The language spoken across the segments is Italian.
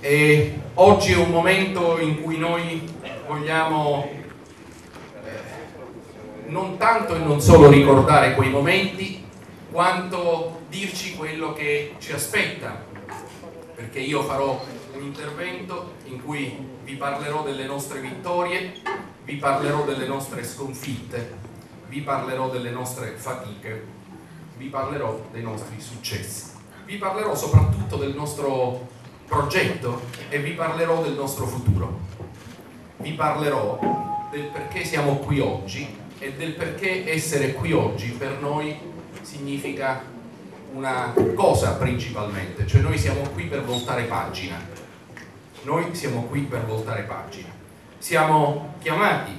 E oggi è un momento in cui noi vogliamo non tanto e non solo ricordare quei momenti, quanto dirci quello che ci aspetta, perché io farò un intervento in cui vi parlerò delle nostre vittorie, vi parlerò delle nostre sconfitte, vi parlerò delle nostre fatiche, vi parlerò dei nostri successi, vi parlerò soprattutto del nostro progetto e vi parlerò del nostro futuro. Vi parlerò del perché siamo qui oggi e del perché essere qui oggi per noi significa una cosa principalmente, cioè noi siamo qui per voltare pagina. Noi siamo qui per voltare pagina. Siamo chiamati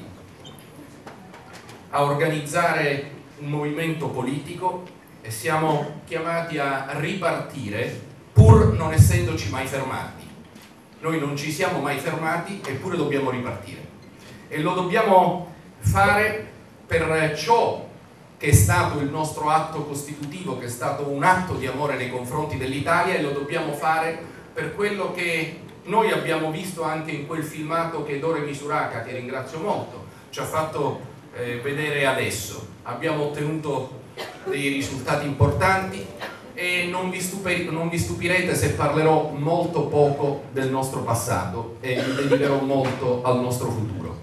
a organizzare un movimento politico e siamo chiamati a ripartire pur non essendoci mai fermati. Noi non ci siamo mai fermati eppure dobbiamo ripartire. E lo dobbiamo fare per ciò che è stato il nostro atto costitutivo, che è stato un atto di amore nei confronti dell'Italia, e lo dobbiamo fare per quello che noi abbiamo visto anche in quel filmato che Dore Misuraka, che ringrazio molto, ci ha fatto vedere adesso. Abbiamo ottenuto dei risultati importanti e non vi stupirete se parlerò molto poco del nostro passato e mi dedicherò molto al nostro futuro.